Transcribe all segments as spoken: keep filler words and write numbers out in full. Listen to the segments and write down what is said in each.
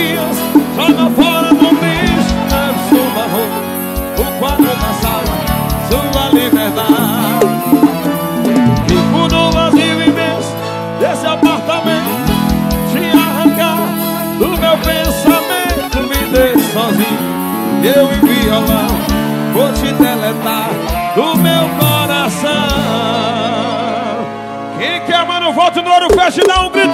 fotografias, joga fora do lixo, leva sua roupa, o quadro na sala, sua liberdade. Fico no vazio imenso desse apartamento, te arrancar do meu pensamento, me deixe sozinho, eu em violão vou te deletar do meu coração. Quem quer, mano, volte no Ouro Fest e dá um grito!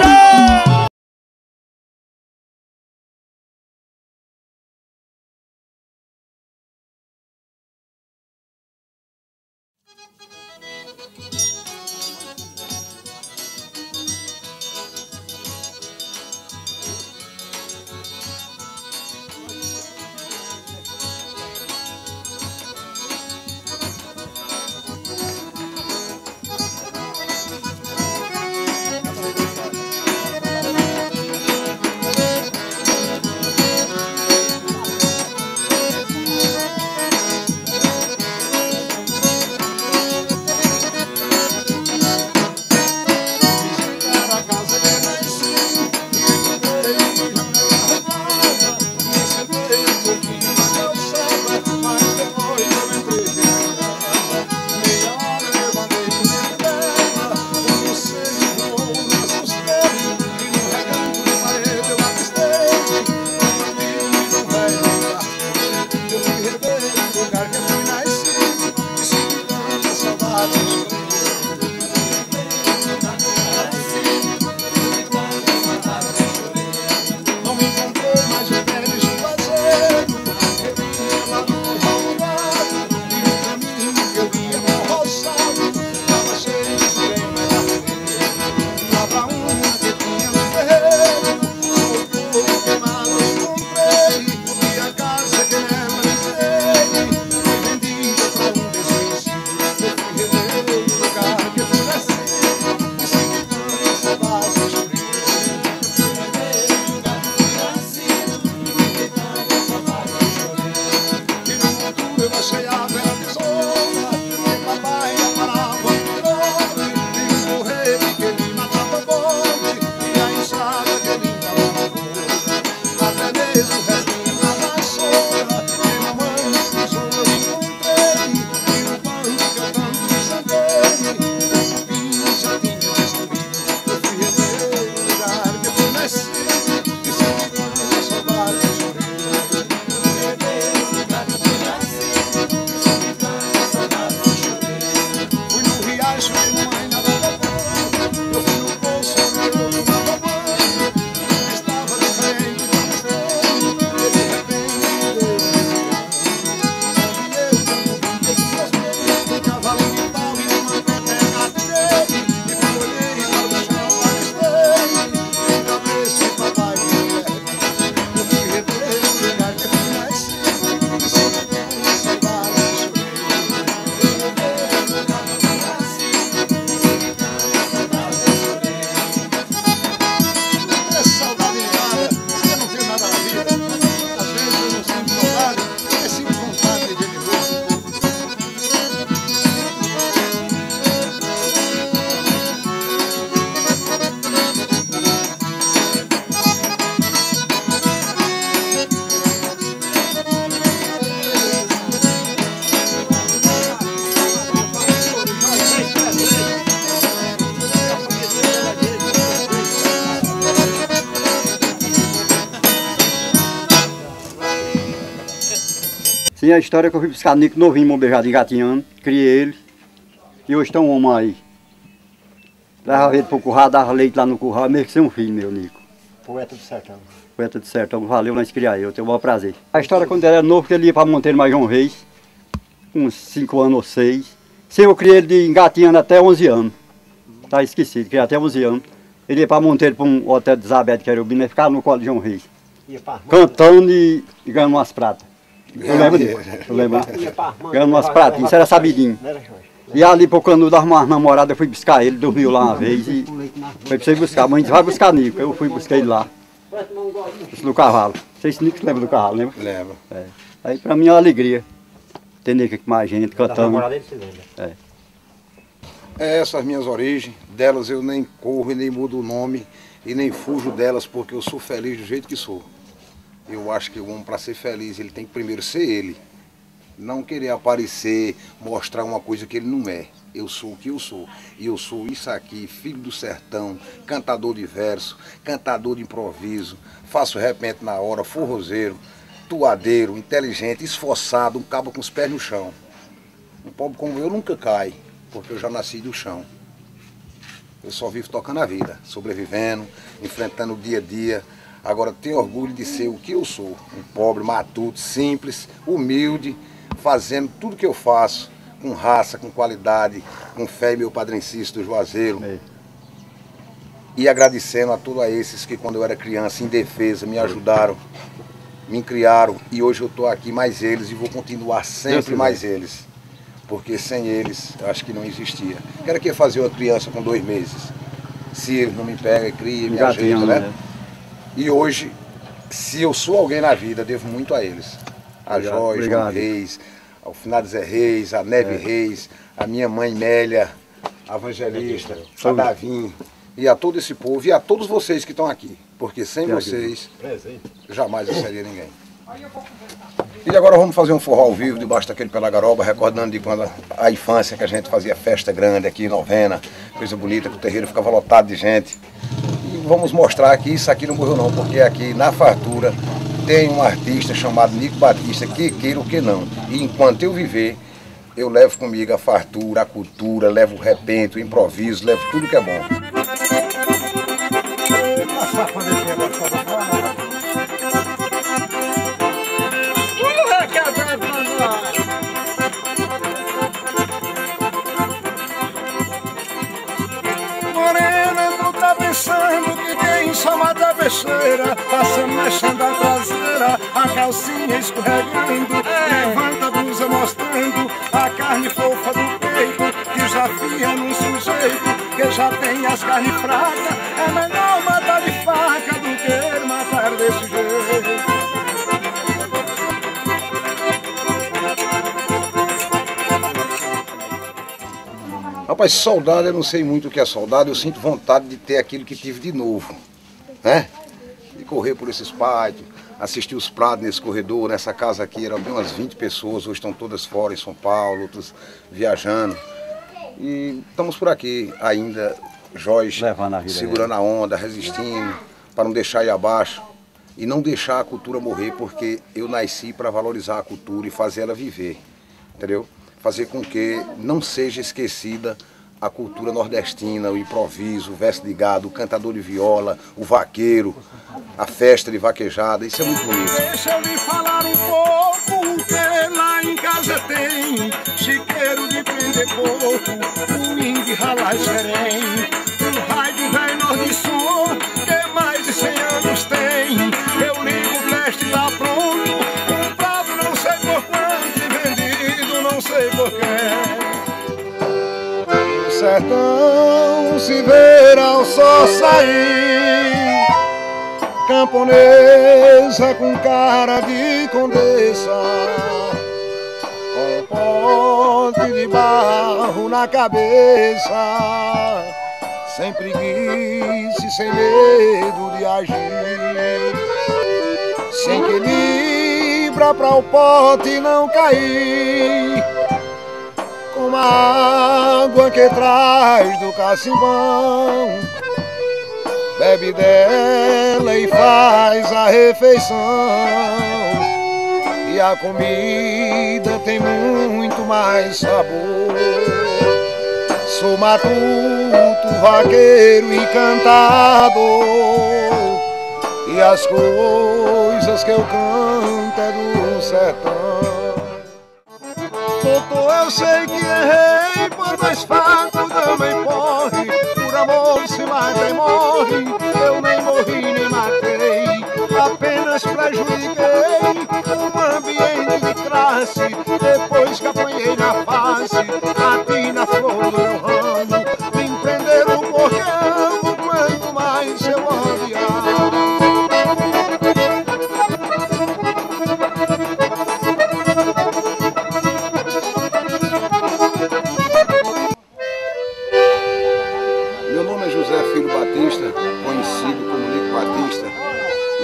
Sim, a história é que eu fui buscar Nico novinho, mão beijado, engatinhando, criei ele. E hoje tem um homem aí. Levava ele pro curral, dava leite lá no curral, mesmo que ser um filho meu, Nico. Poeta do sertão. Poeta do sertão, valeu nós criar ele, eu tenho o maior prazer. A história quando ele era novo, que ele ia para Monteiro mais João Reis, uns cinco anos ou seis. Sim, eu criei ele de engatinhando até onze anos. Tá esquecido, criei até onze anos. Ele ia para Monteiro, para um hotel de Isabel de Querubim, e ficava no colo de João Reis. Cantando e, e ganhando umas pratas. Eu lembro disso, eu lembro. Ganhando umas pratas, isso era sabidinho. E ali pro Canudo arrumar umas namoradas, eu fui buscar ele, dormiu lá uma vez e foi pra você buscar. A mãe disse, vai buscar Nico. Eu fui buscar ele lá. No cavalo. Vocês se Nico lembra do cavalo, lembra? Lembra. É. Aí pra mim é uma alegria. Ter Nico aqui com mais gente, cantando. É. É essas minhas origens, delas eu nem corro e nem mudo o nome e nem fujo delas porque eu sou feliz do jeito que sou. Eu acho que o homem, para ser feliz, ele tem que primeiro ser ele. Não querer aparecer, mostrar uma coisa que ele não é. Eu sou o que eu sou. E eu sou isso aqui, filho do sertão, cantador de verso, cantador de improviso, faço repente na hora, forrozeiro, tuadeiro, inteligente, esforçado, um cabo com os pés no chão. Um pobre como eu nunca cai, porque eu já nasci do chão. Eu só vivo tocando a vida, sobrevivendo, enfrentando o dia a dia. Agora tenho orgulho de ser o que eu sou, um pobre, matuto, simples, humilde, fazendo tudo que eu faço, com raça, com qualidade, com fé em meu Padre Cícero do Juazeiro. É. E agradecendo a todos esses que quando eu era criança, indefesa, me ajudaram, me criaram, e hoje eu estou aqui mais eles e vou continuar sempre mais eles. Porque sem eles, eu acho que não existia. Quero que fazer uma criança com dois meses. Se eles não me pegam, cria, me ajeitam, né? né? E hoje, se eu sou alguém na vida, devo muito a eles. A Joyce, João Reis, ao finado Zé Reis, a Neve é. Reis, a minha mãe Mélia, a Evangelista, a Davim, e a todo esse povo, e a todos vocês que estão aqui. Porque sem vocês, jamais eu seria ninguém. E agora vamos fazer um forró ao vivo, debaixo daquele pela garoba, recordando de quando a infância que a gente fazia festa grande aqui, novena, coisa bonita, que o terreiro ficava lotado de gente. E vamos mostrar que isso aqui não morreu não, porque aqui na fartura tem um artista chamado Nico Batista, que queira ou que não. E enquanto eu viver, eu levo comigo a fartura, a cultura, levo o repente, o improviso, levo tudo que é bom. Só mata a besteira, passa mexendo a traseira, a calcinha escorregando, levanta a blusa mostrando a carne fofa do peito, que já fia num sujeito, que já tem as carnes fracas. É melhor matar de faca do que matar desse jeito. Rapaz, saudade, eu não sei muito o que é saudade, eu sinto vontade de ter aquilo que tive de novo. Né? De correr por esses pátios, assistir os prados nesse corredor, nessa casa aqui, eram bem umas vinte pessoas, hoje estão todas fora em São Paulo, outros viajando. E estamos por aqui ainda, Joyce, segurando a onda, resistindo, para não deixar ir abaixo e não deixar a cultura morrer, porque eu nasci para valorizar a cultura e fazer ela viver, entendeu? Fazer com que não seja esquecida a cultura nordestina, o improviso, o verso de gado, o cantador de viola, o vaqueiro, a festa de vaquejada, isso é muito bonito. Deixa eu lhe falar um pouco, que lá em casa tem chiqueiro de prender coco, o índio ralar xerém, um raio de velho nordisson, que mais de cem anos tem. Eu ligo o teste, tá pronto, um prato não sei por quanto e vendido não sei por quê. Sertão se ver ao sol sair, camponesa com cara de condessa, com pote de barro na cabeça, sem preguiça e sem medo de agir, sem equilibra pra o pote não cair, como a água que traz do cacimbão, bebe dela e faz a refeição, e a comida tem muito mais sabor. Sou matuto, vaqueiro e cantador, e as coisas que eu canto é do sertão. Doutor, eu sei que errei, por dois fatos também morre, por amor se mata e morre, eu nem morri nem matei, apenas prejudiquei um ambiente de classe, depois que apanhei na face, aqui na flor do meu ramo, me prenderam porque amo, quanto mais eu odiar.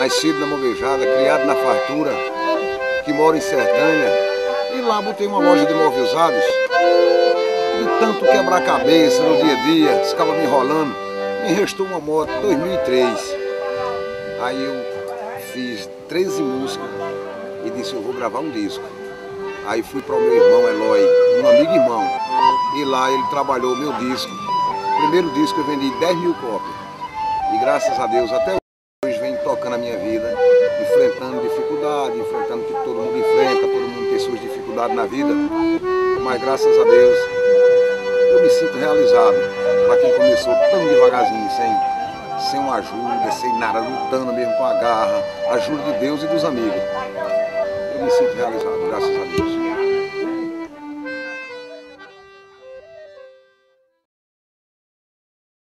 nascido na Movejada, criado na fartura, que mora em Sertânia. E lá botei uma loja de móveis usados. De tanto quebrar a cabeça no dia a dia, ficava me enrolando, me restou uma moto em dois mil e três. Aí eu fiz treze músicas e disse, eu vou gravar um disco. Aí fui para o meu irmão Eloy, um amigo irmão, e lá ele trabalhou o meu disco. O primeiro disco eu vendi dez mil cópias. E graças a Deus até hoje vem tocando a minha vida, enfrentando dificuldade, enfrentando o que todo mundo enfrenta, todo mundo tem suas dificuldades na vida. Mas graças a Deus eu me sinto realizado. Para quem começou tão devagarzinho, sem, sem uma ajuda, sem nada, lutando mesmo com a garra, a ajuda de Deus e dos amigos. Eu me sinto realizado, graças a Deus.